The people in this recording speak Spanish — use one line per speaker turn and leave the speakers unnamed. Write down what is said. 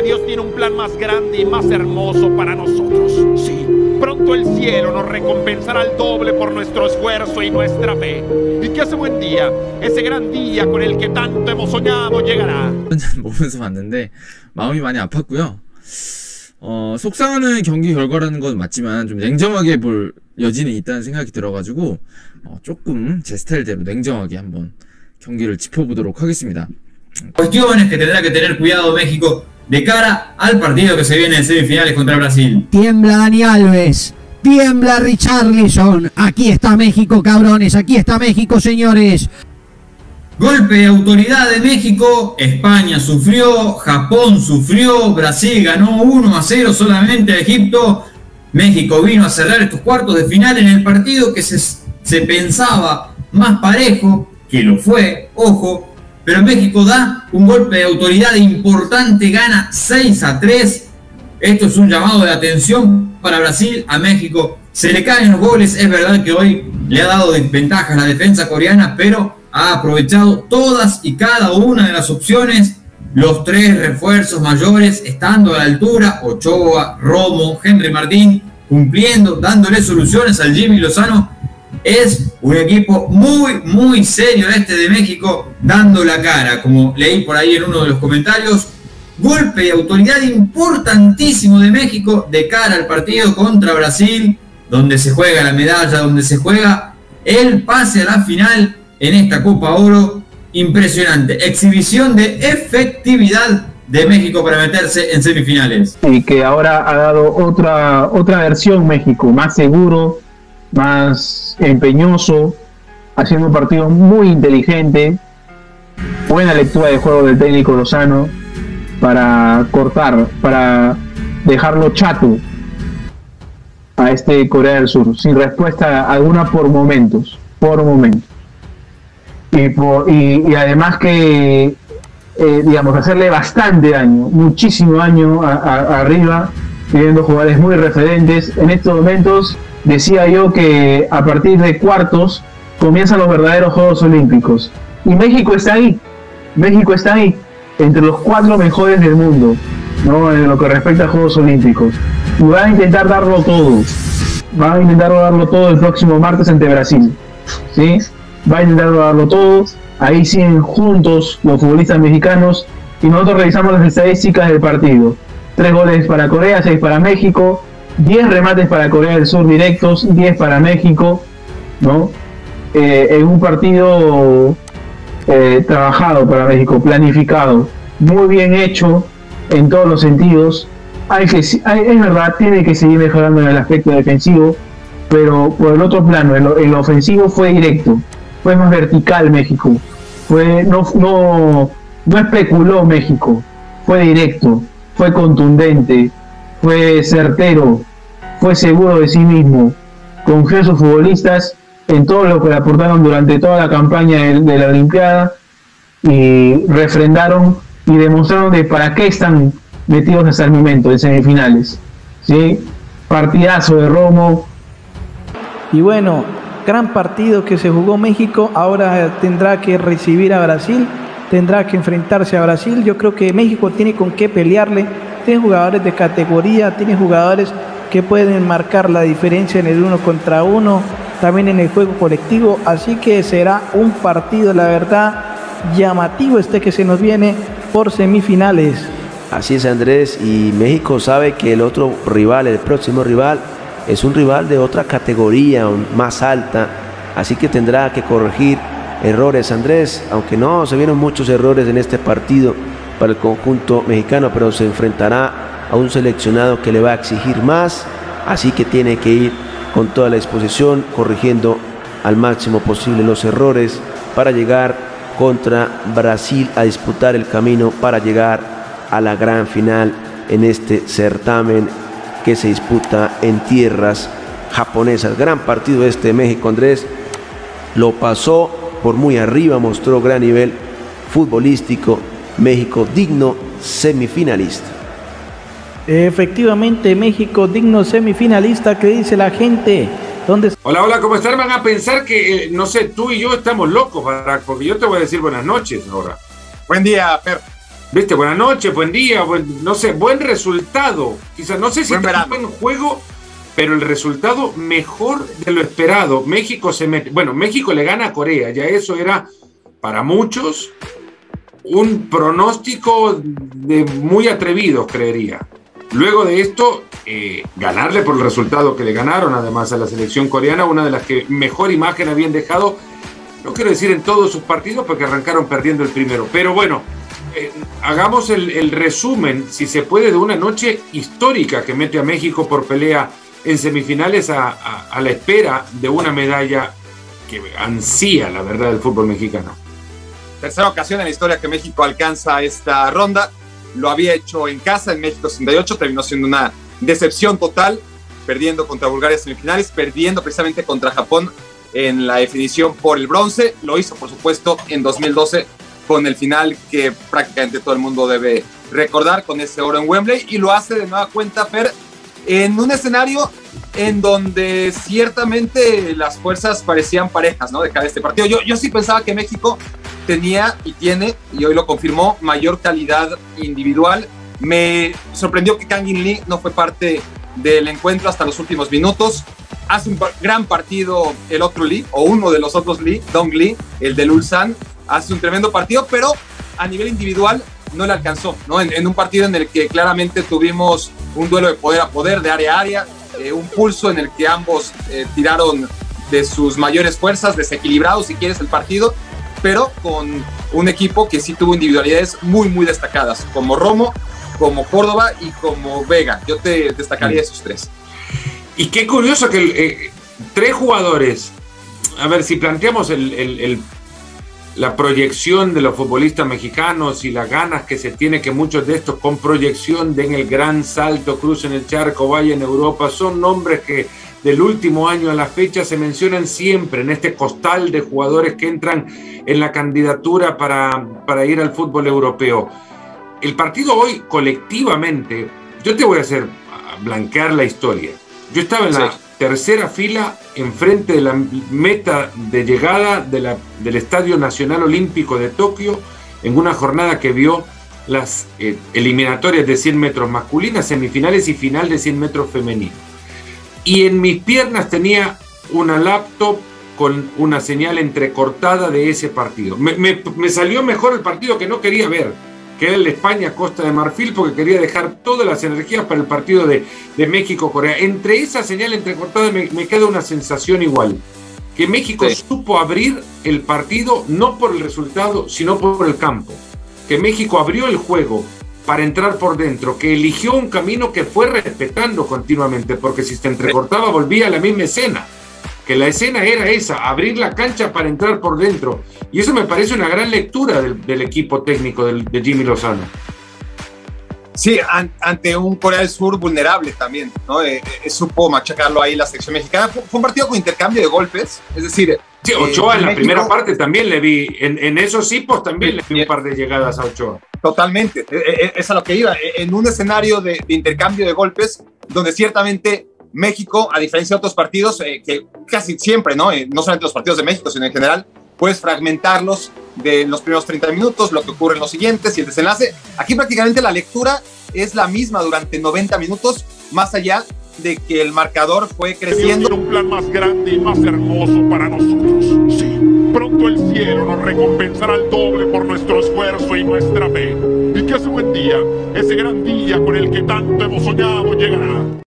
Dios tiene un plan más grande y más hermoso para nosotros. Sí, pronto el cielo nos recompensará al doble por nuestro esfuerzo y nuestra fe. Y que ese buen día, ese gran día con el que tanto hemos soñado llegará.
보면서 봤는데 마음이 많이 아팠고요. 속상하는 경기 결과라는 건 맞지만 좀 냉정하게 볼 여지는 있다는 생각이 들어가지고 조금 제 스타일대로 냉정하게 한번 경기를 짚어보도록 하겠습니다.
Cuestiones que tendrá que tener cuidado México de cara al partido que se viene en semifinales contra Brasil.
Tiembla Dani Alves, tiembla Richarlison. Aquí está México, cabrones, aquí está México, señores.
Golpe de autoridad de México, España sufrió, Japón sufrió, Brasil ganó 1-0 solamente a Egipto. México vino a cerrar estos cuartos de final en el partido que se pensaba más parejo, que lo fue, ojo, pero México da un golpe de autoridad importante, gana 6-3. Esto es un llamado de atención para Brasil. A México se le caen los goles, es verdad que hoy le ha dado desventajas la defensa coreana, pero ha aprovechado todas y cada una de las opciones. Los tres refuerzos mayores estando a la altura, Ochoa, Romo, Henry Martín, cumpliendo, dándole soluciones al Jimmy Lozano. Es un equipo muy serio este de México, dando la cara, como leí por ahí en uno de los comentarios. Golpe de autoridad importantísimo de México de cara al partido contra Brasil, donde se juega la medalla, donde se juega el pase a la final en esta Copa Oro. Impresionante exhibición de efectividad de México para meterse en semifinales.
Y que ahora ha dado otra versión México, más seguro, más empeñoso, haciendo un partido muy inteligente, buena lectura de juego del técnico Lozano para cortar, para dejarlo chato a este Corea del Sur, sin respuesta alguna por momentos. Y además que digamos, hacerle bastante daño, muchísimo daño arriba, teniendo jugadores muy referentes. En estos momentos decía yo que a partir de cuartos comienzan los verdaderos Juegos Olímpicos. Y México está ahí, entre los 4 mejores del mundo, ¿no? En lo que respecta a Juegos Olímpicos. Y van a intentar darlo todo. El próximo martes ante Brasil, ¿sí? Va a intentar darlo todo. Ahí siguen juntos los futbolistas mexicanos y nosotros revisamos las estadísticas del partido. 3 goles para Corea, 6 para México, 10 remates para Corea del Sur directos, 10 para México, ¿no? En un partido trabajado para México, planificado, muy bien hecho en todos los sentidos. Es verdad, tiene que seguir mejorando en el aspecto defensivo, pero por el otro plano, el ofensivo fue directo. Fue más vertical México, no especuló México, fue directo, fue contundente, fue certero, fue seguro de sí mismo, confió en sus futbolistas, en todo lo que le aportaron durante toda la campaña de la Olimpiada, y refrendaron y demostraron de para qué están metidos hasta el momento en semifinales, ¿sí? Partidazo de Romo.
Y bueno, gran partido que se jugó México. Ahora tendrá que recibir a Brasil, tendrá que enfrentarse a Brasil. Yo creo que México tiene con qué pelearle, tiene jugadores de categoría, tiene jugadores que pueden marcar la diferencia en el 1 contra 1, también en el juego colectivo, así que será un partido, la verdad, llamativo que se nos viene por semifinales.
Así es, Andrés, y México sabe que el otro rival, el próximo rival, es un rival de otra categoría, más alta, así que tendrá que corregir errores, Andrés, aunque no se vieron muchos errores en este partido para el conjunto mexicano, pero se enfrentará a un seleccionado que le va a exigir más, así que tiene que ir con toda la disposición, corrigiendo al máximo posible los errores para llegar contra Brasil a disputar el camino para llegar a la gran final en este certamen que se disputa en tierras japonesas. Gran partido de México, Andrés, lo pasó por muy arriba, mostró gran nivel futbolístico. México digno semifinalista.
Efectivamente, México digno semifinalista. ¿Qué dice la gente? ¿Dónde?
Hola, ¿cómo están? Van a pensar que, no sé, tú y yo estamos locos, porque yo te voy a decir buenas noches ahora.
Buen día, Per.
¿Viste? Buenas noches, buen día, no sé, buen resultado. Quizás no sé si está buen juego, pero el resultado mejor de lo esperado. México se mete. Bueno, México le gana a Corea, ya eso era para muchos un pronóstico de muy atrevido, creería. Luego de esto, ganarle por el resultado que le ganaron, además a la selección coreana, una de las que mejor imagen habían dejado, no quiero decir en todos sus partidos, porque arrancaron perdiendo el primero, pero bueno, hagamos el resumen, si se puede, de una noche histórica que mete a México por pelea en semifinales a la espera de una medalla que ansía, la verdad, el fútbol mexicano.
Tercera ocasión en la historia que México alcanza esta ronda. Lo había hecho en casa, en México 68, terminó siendo una decepción total, perdiendo contra Bulgaria en semifinales, perdiendo precisamente contra Japón en la definición por el bronce. Lo hizo, por supuesto, en 2012 con el final que prácticamente todo el mundo debe recordar, con ese oro en Wembley, y lo hace de nueva cuenta, Fer, en un escenario en donde ciertamente las fuerzas parecían parejas, ¿no? De cara a este partido. Yo sí pensaba que México tenía y tiene, y hoy lo confirmó, mayor calidad individual. Me sorprendió que Kangin Lee no fue parte del encuentro hasta los últimos minutos. Hace un gran partido el otro Lee, o uno de los otros Lee, Dong Lee, el del Ulsan, hace un tremendo partido, pero a nivel individual no le alcanzó, ¿no? En un partido en el que claramente tuvimos un duelo de poder a poder, de área a área, un pulso en el que ambos tiraron de sus mayores fuerzas, desequilibrado si quieres el partido, pero con un equipo que sí tuvo individualidades muy, muy destacadas, como Romo, como Córdoba y como Vega. Yo te destacaría esos tres.
Y qué curioso que tres jugadores, a ver, si planteamos la proyección de los futbolistas mexicanos y las ganas que se tiene que muchos de estos con proyección den el gran salto, crucen el charco, vayan a Europa, son nombres que del último año a la fecha se mencionan siempre en este costal de jugadores que entran en la candidatura para ir al fútbol europeo. El partido hoy, colectivamente, yo te voy a blanquear la historia. Yo estaba en la tercera fila, enfrente de la meta de llegada del Estadio Nacional Olímpico de Tokio, en una jornada que vio las eliminatorias de 100 metros masculinas, semifinales y final de 100 metros femeninos. Y en mis piernas tenía una laptop con una señal entrecortada de ese partido. Me salió mejor el partido que no quería ver, que era el de España-Costa de Marfil, porque quería dejar todas las energías para el partido de México-Corea. Entre esa señal entrecortada me queda una sensación igual, que México supo abrir el partido no por el resultado, sino por el campo. Que México abrió el juego para entrar por dentro, que eligió un camino que fue respetando continuamente, porque si se entrecortaba volvía a la misma escena, que la escena era esa, abrir la cancha para entrar por dentro, y eso me parece una gran lectura del equipo técnico de Jimmy Lozano.
Sí, ante un Corea del Sur vulnerable también, ¿no? Supo machacarlo ahí la selección mexicana. Fue un partido con intercambio de golpes, es decir...
Sí, Ochoa en la primera parte también le vi, en esos hipos también le vi un par de llegadas a Ochoa.
Totalmente, es a lo que iba, en un escenario de intercambio de golpes, donde ciertamente México, a diferencia de otros partidos, que casi siempre, ¿no? No solamente los partidos de México, sino en general, puedes fragmentarlos de los primeros 30 minutos, lo que ocurre en los siguientes y el desenlace. Aquí prácticamente la lectura es la misma durante 90 minutos, más allá de que el marcador fue creciendo.
Tiene un plan más grande y más hermoso para nosotros. Sí, pronto el cielo nos recompensará al doble por nuestro esfuerzo y nuestra fe. Y que ese buen día, ese gran día con el que tanto hemos soñado, llegará.